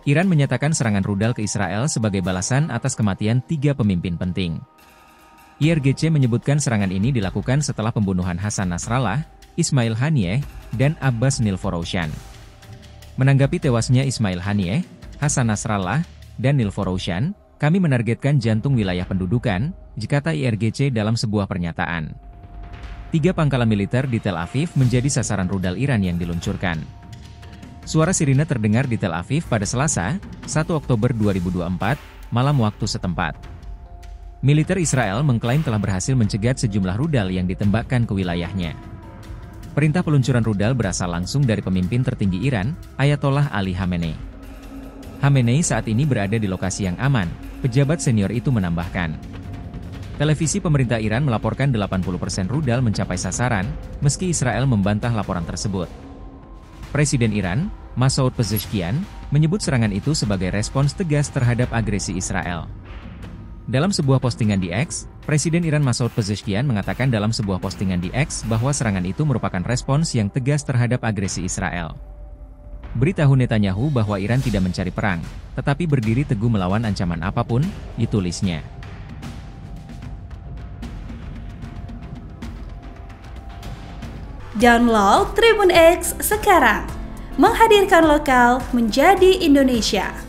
Iran menyatakan serangan rudal ke Israel sebagai balasan atas kematian 3 pemimpin penting. IRGC menyebutkan serangan ini dilakukan setelah pembunuhan Hasan Nasrallah, Ismail Haniyeh, dan Abbas Nilforoushan. Menanggapi tewasnya Ismail Haniyeh, Hasan Nasrallah, dan Nilforoushan, kami menargetkan jantung wilayah pendudukan, kata IRGC dalam sebuah pernyataan. 3 pangkalan militer di Tel Aviv menjadi sasaran rudal Iran yang diluncurkan. Suara sirine terdengar di Tel Aviv pada Selasa, 1 Oktober 2024, malam waktu setempat. Militer Israel mengklaim telah berhasil mencegat sejumlah rudal yang ditembakkan ke wilayahnya. Perintah peluncuran rudal berasal langsung dari pemimpin tertinggi Iran, Ayatollah Ali Khamenei. Khamenei saat ini berada di lokasi yang aman, pejabat senior itu menambahkan. Televisi pemerintah Iran melaporkan 80% rudal mencapai sasaran, meski Israel membantah laporan tersebut. Presiden Iran, Masoud Pezeshkian, menyebut serangan itu sebagai respons tegas terhadap agresi Israel. Dalam sebuah postingan di X, Presiden Iran Masoud Pezeshkian mengatakan dalam sebuah postingan di X bahwa serangan itu merupakan respons yang tegas terhadap agresi Israel. Beritahu Netanyahu bahwa Iran tidak mencari perang, tetapi berdiri teguh melawan ancaman apapun, ditulisnya. Download Tribun X sekarang, menghadirkan lokal menjadi Indonesia.